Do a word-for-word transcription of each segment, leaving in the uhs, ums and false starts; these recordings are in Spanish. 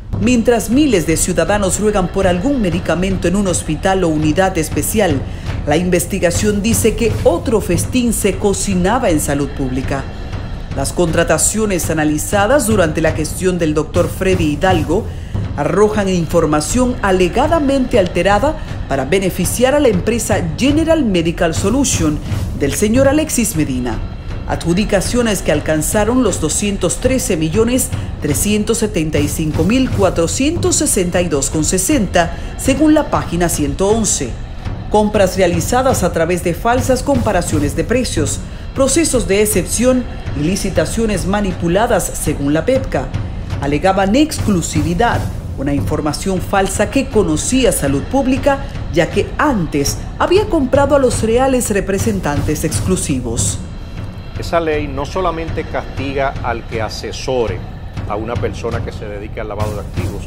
Mientras miles de ciudadanos ruegan por algún medicamento en un hospital o unidad especial, la investigación dice que otro festín se cocinaba en salud pública. Las contrataciones analizadas durante la gestión del doctor Freddy Hidalgo arrojan información alegadamente alterada para beneficiar a la empresa General Medical Solution del señor Alexis Medina. Adjudicaciones que alcanzaron los doscientos trece millones trescientos setenta y cinco mil cuatrocientos sesenta y dos con sesenta según la página ciento once. Compras realizadas a través de falsas comparaciones de precios, procesos de excepción y licitaciones manipuladas según la PEPCA. Alegaban exclusividad, una información falsa que conocía Salud Pública, ya que antes había comprado a los reales representantes exclusivos. Esa ley no solamente castiga al que asesore a una persona que se dedique al lavado de activos,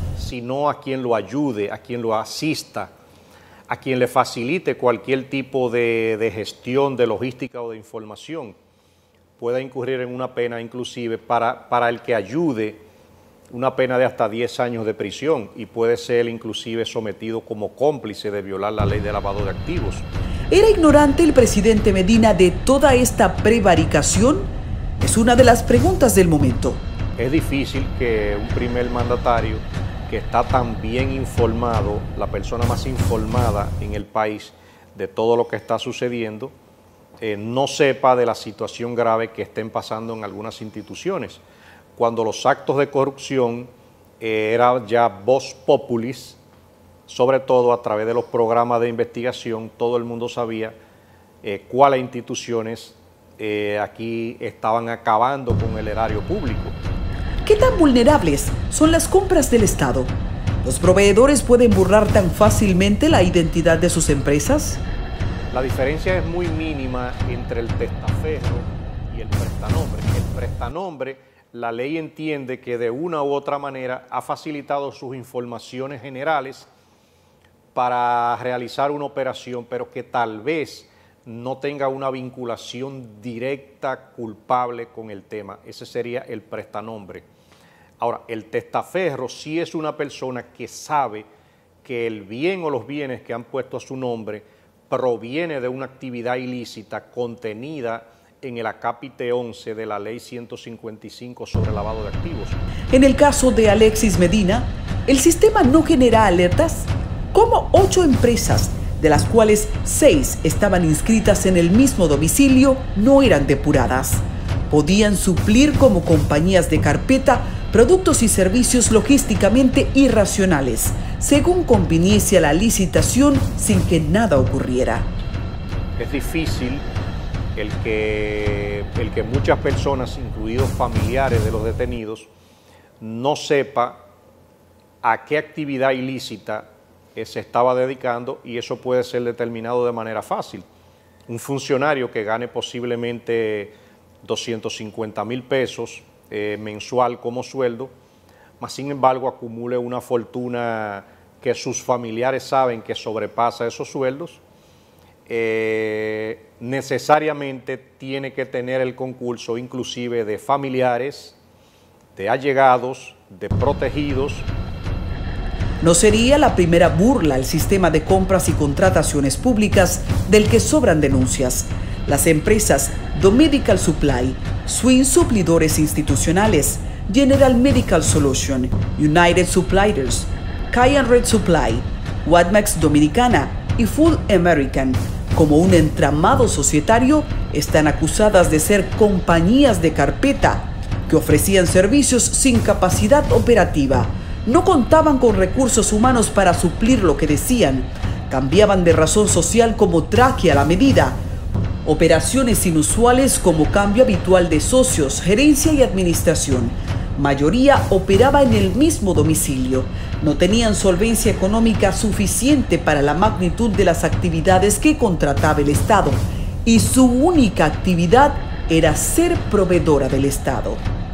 sino a quien lo ayude, a quien lo asista, a quien le facilite cualquier tipo de, de gestión, de logística o de información, pueda incurrir en una pena inclusive para, para el que ayude, una pena de hasta diez años de prisión y puede ser inclusive sometido como cómplice de violar la ley de lavado de activos. ¿Era ignorante el presidente Medina de toda esta prevaricación? Es una de las preguntas del momento. Es difícil que un primer mandatario que está tan bien informado, la persona más informada en el país de todo lo que está sucediendo, eh, no sepa de la situación grave que estén pasando en algunas instituciones. Cuando los actos de corrupción eh, era ya vox populis, sobre todo a través de los programas de investigación, todo el mundo sabía eh, cuáles instituciones eh, aquí estaban acabando con el erario público. ¿Qué tan vulnerables son las compras del Estado? ¿Los proveedores pueden burlar tan fácilmente la identidad de sus empresas? La diferencia es muy mínima entre el testaferro y el prestanombre. El prestanombre, la ley entiende que de una u otra manera ha facilitado sus informaciones generales para realizar una operación, pero que tal vez no tenga una vinculación directa, culpable con el tema. Ese sería el prestanombre. Ahora, el testaferro sí es una persona que sabe que el bien o los bienes que han puesto a su nombre proviene de una actividad ilícita contenida en el acápite once de la ley ciento cincuenta y cinco sobre lavado de activos. En el caso de Alexis Medina, ¿el sistema no genera alertas? ¿Cómo ocho empresas, de las cuales seis estaban inscritas en el mismo domicilio, no eran depuradas? Podían suplir como compañías de carpeta productos y servicios logísticamente irracionales, según conviniese a la licitación sin que nada ocurriera. Es difícil el que, el que muchas personas, incluidos familiares de los detenidos, no sepa a qué actividad ilícita se estaba dedicando y eso puede ser determinado de manera fácil. Un funcionario que gane posiblemente doscientos cincuenta mil pesos eh, mensual como sueldo, mas sin embargo acumule una fortuna que sus familiares saben que sobrepasa esos sueldos, eh, necesariamente tiene que tener el concurso inclusive de familiares, de allegados, de protegidos. No sería la primera burla al sistema de compras y contrataciones públicas del que sobran denuncias. Las empresas Do Medical Supply, Swing Suplidores Institucionales, General Medical Solution, United Suppliers, Cayenne Red Supply, Wadmex Dominicana y Food American, como un entramado societario, están acusadas de ser compañías de carpeta que ofrecían servicios sin capacidad operativa. No contaban con recursos humanos para suplir lo que decían. Cambiaban de razón social como traje a la medida. Operaciones inusuales como cambio habitual de socios, gerencia y administración. Mayoría operaba en el mismo domicilio. No tenían solvencia económica suficiente para la magnitud de las actividades que contrataba el Estado. Y su única actividad era ser proveedora del Estado.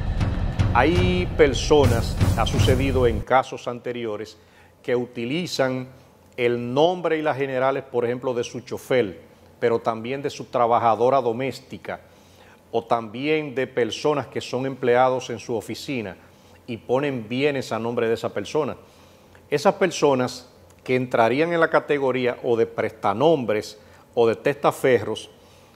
Hay personas, ha sucedido en casos anteriores, que utilizan el nombre y las generales, por ejemplo, de su chofer, pero también de su trabajadora doméstica, o también de personas que son empleados en su oficina, y ponen bienes a nombre de esa persona. Esas personas que entrarían en la categoría o de prestanombres o de testaferros,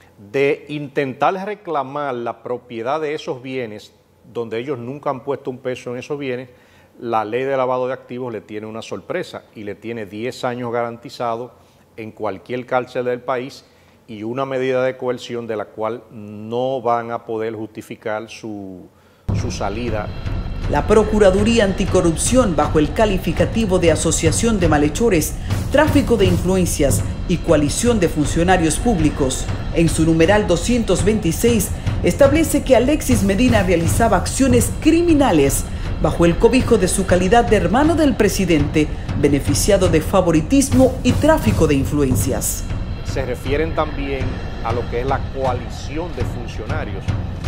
de intentar reclamar la propiedad de esos bienes donde ellos nunca han puesto un peso en esos bienes, la ley de lavado de activos le tiene una sorpresa y le tiene diez años garantizados en cualquier cárcel del país y una medida de coerción de la cual no van a poder justificar su, su salida. La Procuraduría Anticorrupción, bajo el calificativo de asociación de malhechores, tráfico de influencias y coalición de funcionarios públicos, en su numeral doscientos veintiséis, establece que Alexis Medina realizaba acciones criminales bajo el cobijo de su calidad de hermano del presidente, beneficiado de favoritismo y tráfico de influencias. Se refieren también a lo que es la coalición de funcionarios.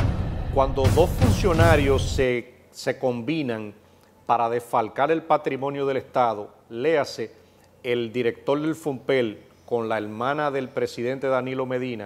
Cuando dos funcionarios se, se combinan para desfalcar el patrimonio del Estado, léase el director del FOMPEL con la hermana del presidente Danilo Medina,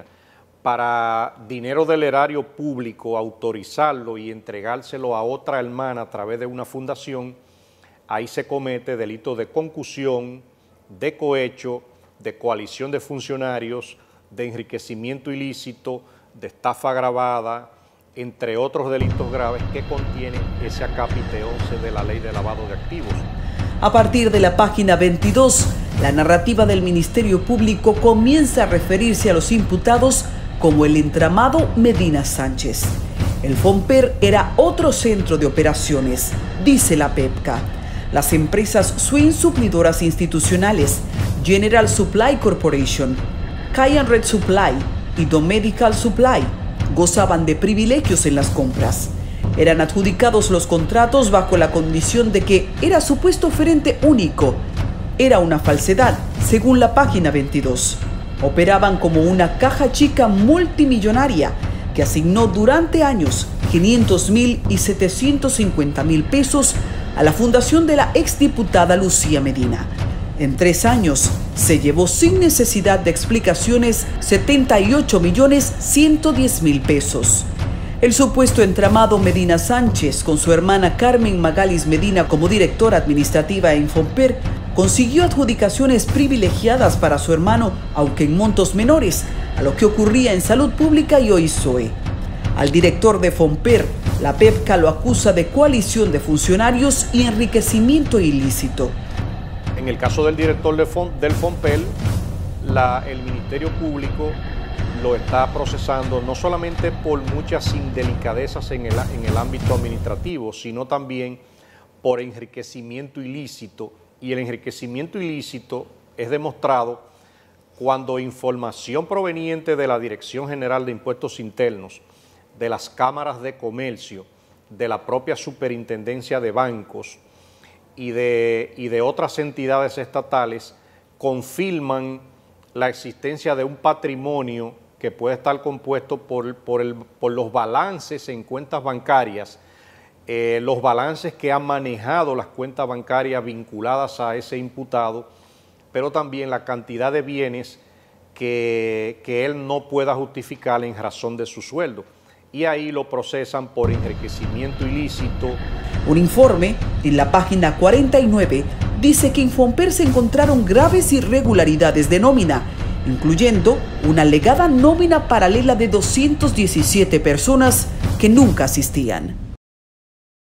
para dinero del erario público autorizarlo y entregárselo a otra hermana a través de una fundación, ahí se comete delito de concusión, de cohecho, de coalición de funcionarios, de enriquecimiento ilícito, de estafa agravada, entre otros delitos graves que contiene ese acápite once de la Ley de Lavado de Activos. A partir de la página veintidós, la narrativa del Ministerio Público comienza a referirse a los imputados como el entramado Medina Sánchez. El FOMPER era otro centro de operaciones, dice la PEPCA. Las empresas Swing Suplidoras Institucionales, General Supply Corporation, Cayenne Red Supply y Domedical Supply gozaban de privilegios en las compras. Eran adjudicados los contratos bajo la condición de que era supuesto oferente único. Era una falsedad, según la página veintidós. Operaban como una caja chica multimillonaria que asignó durante años quinientos mil y setecientos cincuenta mil pesos a la fundación de la exdiputada Lucía Medina. En tres años se llevó sin necesidad de explicaciones setenta y ocho millones ciento diez mil pesos. El supuesto entramado Medina Sánchez, con su hermana Carmen Magalis Medina como directora administrativa en FOMPER, consiguió adjudicaciones privilegiadas para su hermano, aunque en montos menores, a lo que ocurría en Salud Pública y O I S O E. Al director de FOMPER, la PEPCA lo acusa de coalición de funcionarios y enriquecimiento ilícito. En el caso del director de Fon, del FOMPEL, la, el Ministerio Público lo está procesando no solamente por muchas indelicadezas en el, en el ámbito administrativo, sino también por enriquecimiento ilícito. Y el enriquecimiento ilícito es demostrado cuando información proveniente de la Dirección General de Impuestos Internos, de las cámaras de comercio, de la propia Superintendencia de Bancos y de, y de otras entidades estatales confirman la existencia de un patrimonio que puede estar compuesto por, por, el, por los balances en cuentas bancarias, eh, los balances que han manejado las cuentas bancarias vinculadas a ese imputado, pero también la cantidad de bienes que, que él no pueda justificar en razón de su sueldo. Y ahí lo procesan por enriquecimiento ilícito. Un informe en la página cuarenta y nueve dice que en FOMPER se encontraron graves irregularidades de nómina, incluyendo una alegada nómina paralela de doscientas diecisiete personas que nunca asistían.